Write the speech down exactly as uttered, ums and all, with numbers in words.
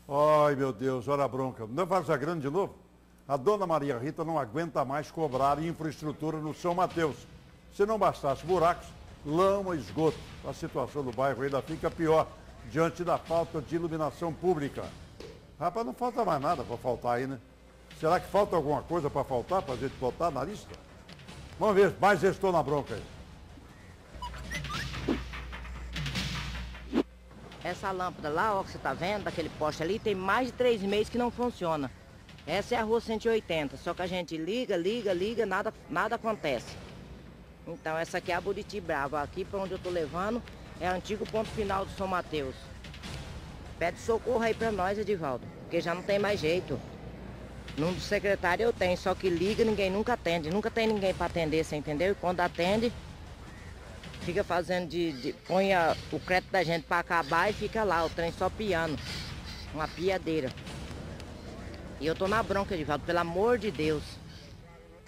Ai, meu Deus, olha a bronca. Não faz a grande de novo? A dona Maria Rita não aguenta mais cobrar infraestrutura no São Mateus. Se não bastasse buracos, lama e esgoto. A situação do bairro ainda fica pior diante da falta de iluminação pública. Rapaz, não falta mais nada para faltar aí, né? Será que falta alguma coisa para faltar, para a gente botar na lista? Vamos ver, mais estou na bronca aí. Essa lâmpada lá, ó, que você tá vendo, daquele poste ali, tem mais de três meses que não funciona. Essa é a rua cento e oitenta, só que a gente liga, liga, liga, nada, nada acontece. Então essa aqui é a Buriti Brava. Aqui para onde eu tô levando é o antigo ponto final do São Mateus. Pede socorro aí para nós, Edivaldo, porque já não tem mais jeito. Número do secretário eu tenho, só que liga, ninguém nunca atende. Nunca tem ninguém para atender, você entendeu? E quando atende, fica fazendo de... de põe a, o crédito da gente para acabar e fica lá, o trem só piando. Uma piadeira. E eu tô na bronca, Edivaldo, pelo amor de Deus.